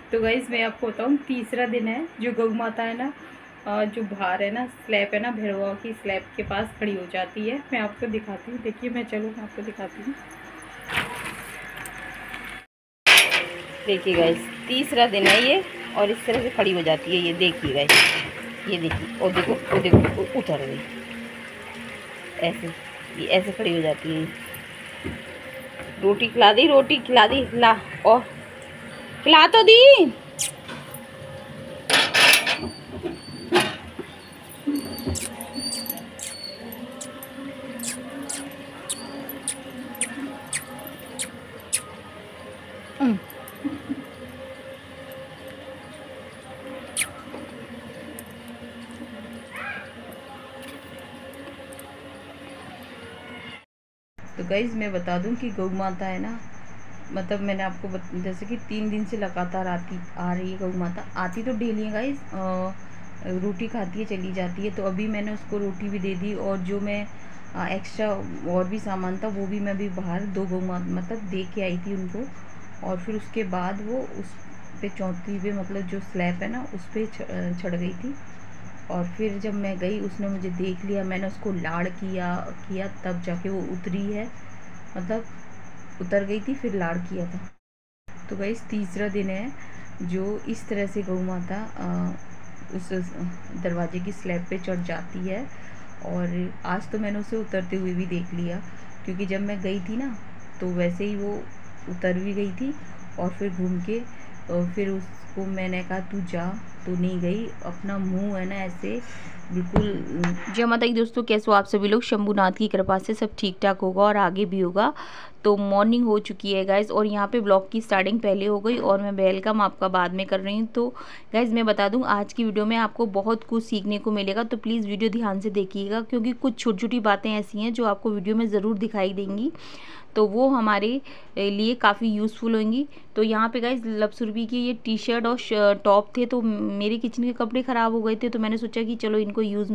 तो गाइस मैं आपको बताऊँ, तीसरा दिन है। जो गौ माता है ना, जो बाहर है ना, स्लैब है ना, भेड़वा की स्लैब के पास खड़ी हो जाती है। मैं आपको दिखाती हूँ, देखिए मैं आपको दिखाती हूँ। देखिए गाइस, तीसरा दिन है ये, और इस तरह से खड़ी हो जाती है। ये देखिए गाइस, ये देखिए, और देखो, वो देखो, उतर गई ऐसे। ये ऐसे खड़ी हो जाती है। रोटी खिला दी, रोटी खिला दी, ला और खिला तो दी। तो गाइज़ मैं बता दूं कि गौ माता है ना, मतलब मैंने आपको जैसे कि 3 दिन से लगातार आ रही है। गौ माता आती तो डेली है गाइज़, रोटी खाती है, चली जाती है। तो अभी मैंने उसको रोटी भी दे दी, और जो मैं एक्स्ट्रा और भी सामान था वो भी मैं अभी बाहर दो गौ माता मतलब दे के आई थी उनको। और फिर उसके बाद वो उस पे चौथी पे, मतलब जो स्लैब है ना, उस पर चढ़ गई थी। और फिर जब मैं गई, उसने मुझे देख लिया, मैंने उसको लाड़ किया किया तब जाके वो उतरी है। मतलब उतर गई थी, फिर लाड़ किया था। तो गाइस तीसरा दिन है जो इस तरह से गौ माता उस दरवाजे की स्लैब पे चढ़ जाती है। और आज तो मैंने उसे उतरते हुए भी देख लिया, क्योंकि जब मैं गई थी ना, तो वैसे ही वो उतर भी गई थी। और फिर घूम के फिर उसको मैंने कहा तू जा, तो नहीं गई। अपना मुंह है ना ऐसे बिल्कुल। जय माता की दोस्तों, कैसे हो आप सभी लोग। शंभुनाथ की कृपा से सब ठीक ठाक होगा और आगे भी होगा। तो मॉर्निंग हो चुकी है गाइज़, और यहाँ पे ब्लॉग की स्टार्टिंग पहले हो गई, और मैं वेलकम आपका बाद में कर रही हूँ। तो गाइज़ मैं बता दूँ, आज की वीडियो में आपको बहुत कुछ सीखने को मिलेगा, तो प्लीज़ वीडियो ध्यान से देखिएगा, क्योंकि कुछ छोटी छोटी बातें ऐसी हैं जो आपको वीडियो में ज़रूर दिखाई देंगी, तो वो हमारे लिए काफ़ी यूज़फुल होंगी। तो यहाँ पे गाइज लपसुरभि की ये टी शर्ट और टॉप थे, तो मेरे किचन के कपड़े ख़राब हो गए थे, तो मैंने सोचा कि चलो इनको यूज़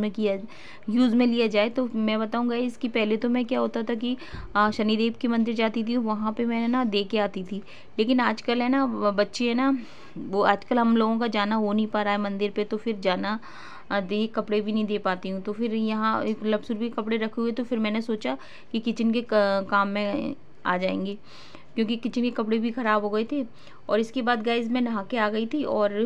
में लिया जाए। तो मैं बताऊँ गाइज कि पहले तो मैं क्या होता था कि शनिदेव के मंदिर जाती थी, वहाँ पे मैंने ना दे के आती थी। लेकिन आजकल है ना, बच्चे है ना, वो आजकल हम लोगों का जाना हो नहीं पा रहा है मंदिर पे, तो फिर जाना दे कपड़े भी नहीं दे पाती हूँ। तो फिर यहाँ एक लपसुरभि के कपड़े रखे हुए, तो फिर मैंने सोचा कि किचन के काम में आ जाएंगे, क्योंकि किचन के कपड़े भी ख़राब हो गए थे। और इसके बाद गाइज मैं नहा के आ गई थी, और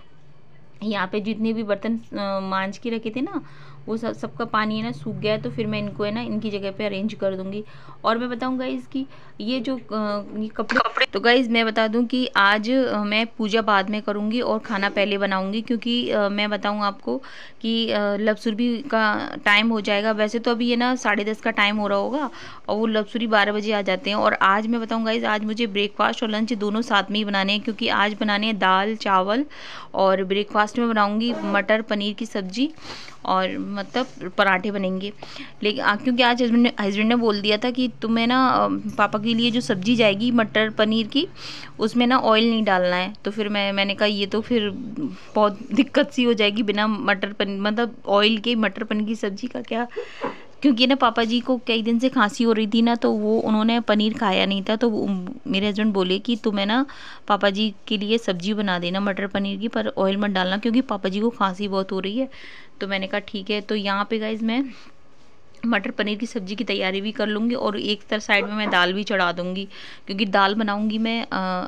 यहाँ पे जितने भी बर्तन मांज के रखे थे ना, वो सबका पानी है ना सूख गया है। तो फिर मैं इनको है ना इनकी जगह पे अरेंज कर दूंगी। और मैं बताऊँ गाइज़ कि ये जो ये कपड़े, तो गाइज़ मैं बता दूं कि आज मैं पूजा बाद में करूंगी और खाना पहले बनाऊंगी, क्योंकि मैं बताऊं आपको कि लपसुरभि का टाइम हो जाएगा। वैसे तो अभी ये ना 10:30 का टाइम हो रहा होगा, और वो लपसुरभि 12 बजे आ जाते हैं। और आज मैं बताऊँ गाइज़, आज मुझे ब्रेकफास्ट और लंच दोनों साथ में ही बनाने हैं, क्योंकि आज बनाने हैं दाल चावल, और ब्रेकफास्ट में बनाऊंगी मटर पनीर की सब्ज़ी, और मतलब पराठे बनेंगे। लेकिन क्योंकि आज हस्बैंड ने बोल दिया था कि तुम्हें ना पापा के लिए जो सब्ज़ी जाएगी मटर पनीर की, उसमें ना ऑयल नहीं डालना है। तो फिर मैंने कहा ये तो फिर बहुत दिक्कत सी हो जाएगी, बिना मटर पनीर मतलब ऑयल के मटर पनीर की सब्ज़ी का क्या। क्योंकि ना पापा जी को कई दिन से खांसी हो रही थी ना, तो वो उन्होंने पनीर खाया नहीं था। तो मेरे हस्बैंड बोले कि तुम्हें ना पापा जी के लिए सब्जी बना देना मटर पनीर की, पर ऑयल मत डालना, क्योंकि पापा जी को खांसी बहुत हो रही है। तो मैंने कहा ठीक है। तो यहाँ पे गाइज मैं मटर पनीर की सब्ज़ी की तैयारी भी कर लूँगी, और एक तरफ साइड में मैं दाल भी चढ़ा दूँगी, क्योंकि दाल बनाऊँगी मैं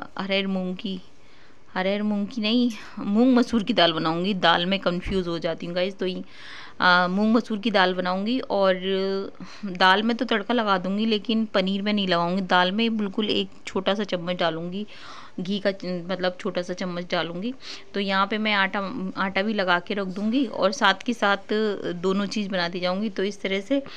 अरहर मूंग की नहीं, मूंग मसूर की दाल बनाऊंगी। दाल में कंफ्यूज हो जाती हूँ गाइस। तो ये मूंग मसूर की दाल बनाऊंगी, और दाल में तो तड़का लगा दूंगी, लेकिन पनीर में नहीं लगाऊंगी। दाल में बिल्कुल एक छोटा सा चम्मच डालूंगी घी का, मतलब छोटा सा चम्मच डालूंगी। तो यहाँ पे मैं आटा भी लगा के रख दूंगी, और साथ के साथ दोनों चीज़ बनाती जाऊंगी। तो इस तरह से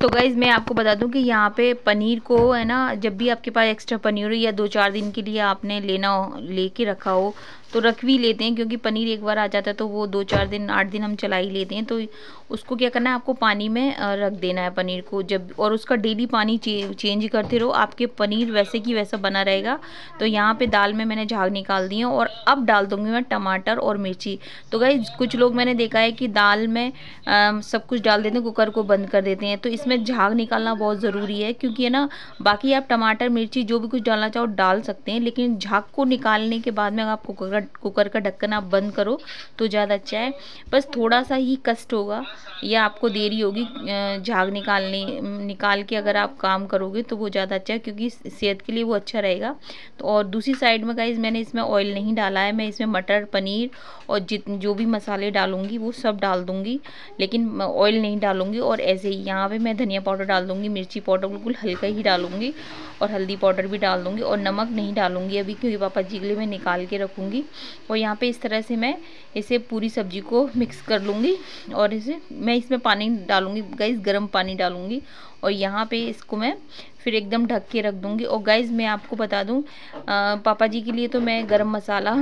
गाइज़ मैं आपको बता दूं कि यहाँ पे पनीर को है ना, जब भी आपके पास एक्स्ट्रा पनीर हो या 2-4 दिन के लिए आपने लेके रखा हो तो रख भी लेते हैं, क्योंकि पनीर एक बार आ जाता है तो वो 2-4 दिन 8 दिन हम चला ही लेते हैं। तो उसको क्या करना है, आपको पानी में रख देना है पनीर को जब, और उसका डेली पानी चेंज करते रहो, आपके पनीर वैसे की वैसा बना रहेगा। तो यहाँ पे दाल में मैंने झाग निकाल दी है और अब डाल दूँगी मैं टमाटर और मिर्ची। तो गाइज़ कुछ लोग मैंने देखा है कि दाल में सब कुछ डाल देते हैं, कुकर को बंद कर देते हैं, तो इसमें झाग निकालना बहुत ज़रूरी है, क्योंकि है ना बाकी आप टमाटर मिर्ची जो भी कुछ डालना चाहो डाल सकते हैं, लेकिन झाग को निकालने के बाद में आप कुकर का ढक्कन आप बंद करो तो ज़्यादा अच्छा है। बस थोड़ा सा ही कष्ट होगा या आपको देरी होगी झाग निकाल के अगर आप काम करोगे तो वो ज़्यादा अच्छा है, क्योंकि सेहत के लिए वो अच्छा रहेगा। तो और दूसरी साइड में गाइस मैंने इसमें ऑयल नहीं डाला है, मैं इसमें मटर पनीर और जो भी मसाले डालूंगी वो सब डाल दूंगी, लेकिन ऑयल नहीं डालूंगी। और ऐसे ही यहाँ पे मैं धनिया पाउडर डाल दूंगी, मिर्ची पाउडर बिल्कुल हल्का ही डालूंगी, और हल्दी पाउडर भी डाल दूंगी, और नमक नहीं डालूंगी अभी, क्योंकि पापा जी के लिए मैं निकाल के रखूँगी। और यहाँ पे इस तरह से मैं इसे पूरी सब्जी को मिक्स कर लूँगी, और मैं इसमें पानी डालूँगी गाइस, गर्म पानी डालूँगी, और यहाँ पे इसको मैं फिर एकदम ढक के रख दूँगी। और गाइस मैं आपको बता दूँ, पापा जी के लिए तो मैं गरम मसाला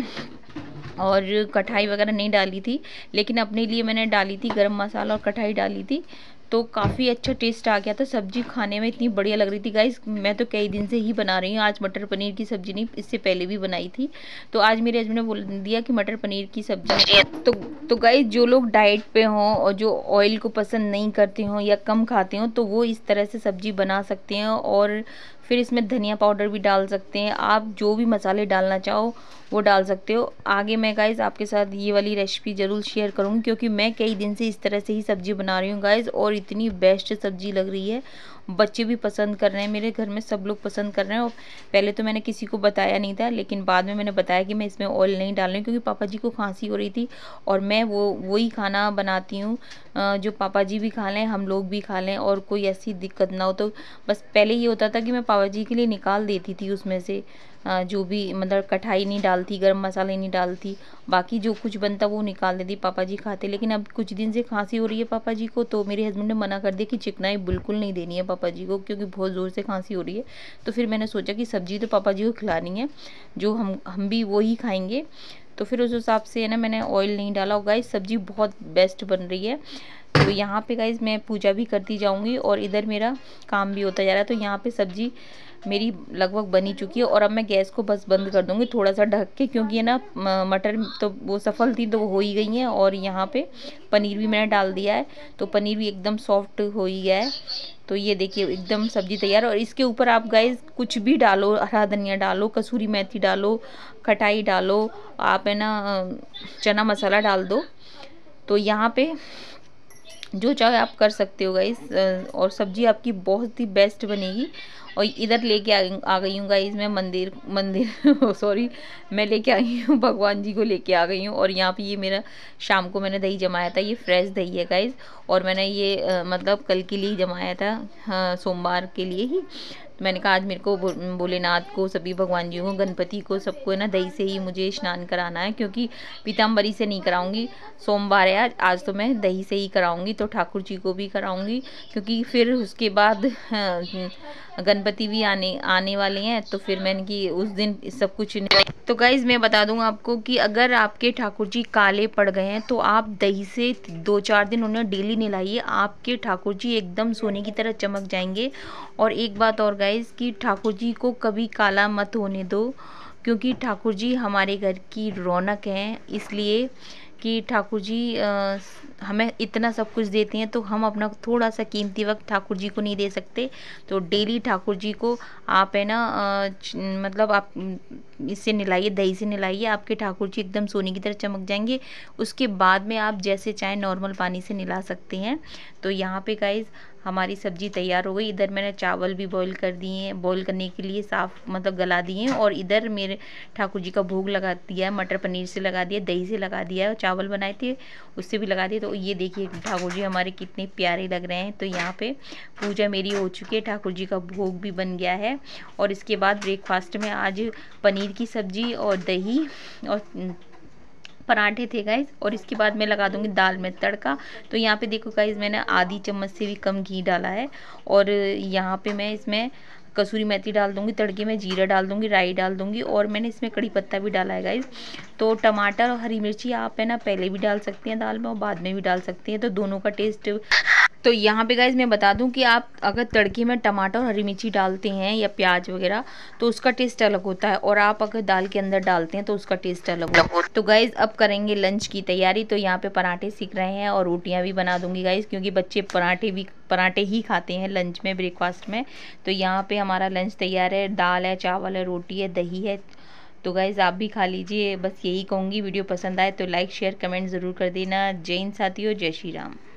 और कढ़ाई वगैरह नहीं डाली थी, लेकिन अपने लिए मैंने डाली थी गरम मसाला और कढ़ाई डाली थी, तो काफ़ी अच्छा टेस्ट आ गया था। सब्जी खाने में इतनी बढ़िया लग रही थी गाइस, मैं तो कई दिन से ही बना रही हूँ। आज मटर पनीर की सब्जी नहीं, इससे पहले भी बनाई थी, तो आज मेरे हस्बैंड ने बोल दिया कि मटर पनीर की सब्जी। तो गाइस जो लोग डाइट पे हों और जो ऑयल को पसंद नहीं करते हों या कम खाते हों, तो वो इस तरह से सब्जी बना सकते हैं। और फिर इसमें धनिया पाउडर भी डाल सकते हैं, आप जो भी मसाले डालना चाहो वो डाल सकते हो। आगे मैं गाइज़ आपके साथ ये वाली रेसिपी ज़रूर शेयर करूँगी, क्योंकि मैं कई दिन से इस तरह से ही सब्ज़ी बना रही हूँ गाइज़, और इतनी बेस्ट सब्ज़ी लग रही है। बच्चे भी पसंद कर रहे हैं, मेरे घर में सब लोग पसंद कर रहे हैं। और पहले तो मैंने किसी को बताया नहीं था, लेकिन बाद में मैंने बताया कि मैं इसमें ऑयल नहीं डाल रही हूँ, क्योंकि पापा जी को खांसी हो रही थी, और मैं वही खाना बनाती हूँ जो पापा जी भी खा लें, हम लोग भी खा लें, और कोई ऐसी दिक्कत ना हो। तो बस पहले ये होता था कि मैं पापा जी के लिए निकाल देती थी उसमें से जो भी, मतलब कढ़ाई नहीं डालती, गरम मसाले नहीं डालती, बाकी जो कुछ बनता वो निकाल देती, पापा जी खाते। लेकिन अब कुछ दिन से खांसी हो रही है पापा जी को, तो मेरे हस्बैंड ने मना कर दिया कि चिकनाई बिल्कुल नहीं देनी है पापा जी को, क्योंकि बहुत ज़ोर से खांसी हो रही है। तो फिर मैंने सोचा कि सब्जी तो पापा जी को खिलानी है, जो हम भी वही खाएंगे, तो फिर उस हिसाब से है ना मैंने ऑयल नहीं डाला। और गाइस सब्जी बहुत बेस्ट बन रही है। तो यहाँ पे गाइस मैं पूजा भी करती जाऊँगी, और इधर मेरा काम भी होता जा रहा है। तो यहाँ पे सब्जी मेरी लगभग बनी चुकी है, और अब मैं गैस को बस बंद कर दूँगी थोड़ा सा ढक के, क्योंकि है ना मटर तो वो सफल थी तो वो हो ही गई हैं, और यहाँ पे पनीर भी मैंने डाल दिया है, तो पनीर भी एकदम सॉफ्ट हो ही गया है। तो ये देखिए एकदम सब्जी तैयार। और इसके ऊपर आप गाइस कुछ भी डालो, हरा धनिया डालो, कसूरी मेथी डालो, खटाई डालो, आप है ना चना मसाला डाल दो। तो यहाँ पे जो चाहे आप कर सकते हो गाइस, और सब्जी आपकी बहुत ही बेस्ट बनेगी। और इधर लेके आ गई हूँ गाइस मैं मंदिर सॉरी, मैं लेके आई हूँ भगवान जी को लेके आ गई हूँ। और यहाँ पे ये मेरा शाम को मैंने दही जमाया था, ये फ्रेश दही है गाइस, और मैंने ये मतलब कल के लिए जमाया था, हाँ, सोमवार के लिए ही। तो मैंने कहा आज मेरे को भोलेनाथ को, सभी भगवान जी को, गणपति को, सबको है ना दही से ही मुझे स्नान कराना है, क्योंकि पीताम्बरी से नहीं कराऊंगी, सोमवार है आज तो मैं दही से ही कराऊंगी। तो ठाकुर जी को भी कराऊंगी, क्योंकि फिर उसके बाद गणपति भी आने वाले हैं, तो फिर मैंने कि उस दिन सब कुछ। तो गाइज मैं बता दूं आपको कि अगर आपके ठाकुर जी काले पड़ गए हैं तो आप दही से 2-4 दिन उन्हें डेली नहलाइए, आपके ठाकुर जी एकदम सोने की तरह चमक जाएंगे। और एक बात और गाइज कि ठाकुर जी को कभी काला मत होने दो, क्योंकि ठाकुर जी हमारे घर की रौनक हैं, इसलिए कि ठाकुर जी हमें इतना सब कुछ देते हैं, तो हम अपना थोड़ा सा कीमती वक्त ठाकुर जी को नहीं दे सकते। तो डेली ठाकुर जी को आप है ना मतलब आप इससे नहलाइए, दही से नहलाइए, आपके ठाकुर जी एकदम सोने की तरह चमक जाएंगे। उसके बाद में आप जैसे चाहे नॉर्मल पानी से नहला सकते हैं। तो यहाँ पे गाइज हमारी सब्जी तैयार हो गई। इधर मैंने चावल भी बॉईल कर दिए हैं, बॉईल करने के लिए साफ मतलब गला दिए हैं, और इधर मेरे ठाकुर जी का भोग लगा दिया है, मटर पनीर से लगा दिया, दही से लगा दिया है, चावल बनाए थे उससे भी लगा दिए। तो ये देखिए ठाकुर जी हमारे कितने प्यारे लग रहे हैं। तो यहाँ पे पूजा मेरी हो चुकी है, ठाकुर जी का भोग भी बन गया है। और इसके बाद ब्रेकफास्ट में आज पनीर की सब्जी और दही और पराठे थे गाइज। और इसके बाद मैं लगा दूंगी दाल में तड़का। तो यहाँ पे देखो गाइज मैंने आधी चम्मच से भी कम घी डाला है। और यहाँ पे मैं इसमें कसूरी मेथी डाल दूंगी तड़के में, जीरा डाल दूंगी, राई डाल दूंगी, और मैंने इसमें कड़ी पत्ता भी डाला है गाइज। तो टमाटर और हरी मिर्ची आप है ना पहले भी डाल सकते हैं दाल में और बाद में भी डाल सकते हैं, तो दोनों का टेस्ट। तो यहाँ पे गाइज मैं बता दूं कि आप अगर तड़के में टमाटर और हरी मिर्ची डालते हैं या प्याज वगैरह तो उसका टेस्ट अलग होता है, और आप अगर दाल के अंदर डालते हैं तो उसका टेस्ट अलग होता है। तो गाइज अब करेंगे लंच की तैयारी। तो यहाँ पे पराठे सीख रहे हैं और रोटियाँ भी बना दूंगी गाइज, क्योंकि बच्चे पराठे ही खाते हैं लंच में, ब्रेकफास्ट में। तो यहाँ पे हमारा लंच तैयार है, दाल है, चावल है, रोटी है, दही है। तो गाइज़ आप भी खा लीजिए। बस यही कहूँगी, वीडियो पसंद आए तो लाइक शेयर कमेंट ज़रूर कर देना। जय हिंद साथियों, जय श्री राम।